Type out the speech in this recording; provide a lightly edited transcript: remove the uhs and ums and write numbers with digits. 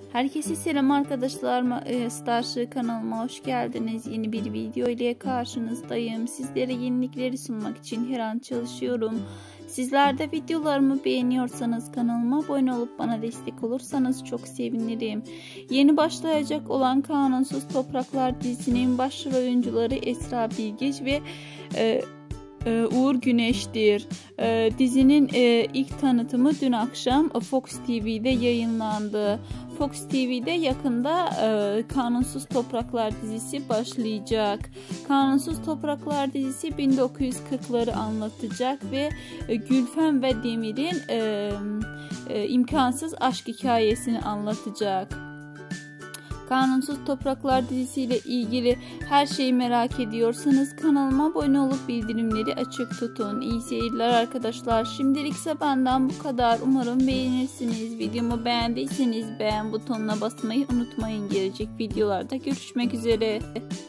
Herkese selam arkadaşlar. Starship kanalıma hoş geldiniz. Yeni bir video ile karşınızdayım. Sizlere yenilikleri sunmak için her an çalışıyorum. Sizler de videolarımı beğeniyorsanız kanalıma abone olup bana destek olursanız çok sevinirim. Yeni başlayacak olan Kanunsuz Topraklar dizisinin başrol oyuncuları Esra Bilgeç ve Uğur Güneş'tir. Dizinin ilk tanıtımı dün akşam Fox TV'de yayınlandı. Fox TV'de yakında Kanunsuz Topraklar dizisi başlayacak. Kanunsuz Topraklar dizisi 1940'ları anlatacak ve Gülfem ve Demir'in imkansız aşk hikayesini anlatacak. Kanunsuz Topraklar dizisiyle ilgili her şeyi merak ediyorsanız kanalıma abone olup bildirimleri açık tutun. İyi seyirler arkadaşlar. Şimdilik ise benden bu kadar. Umarım beğenirsiniz. Videomu beğendiyseniz beğen butonuna basmayı unutmayın. Gelecek videolarda görüşmek üzere.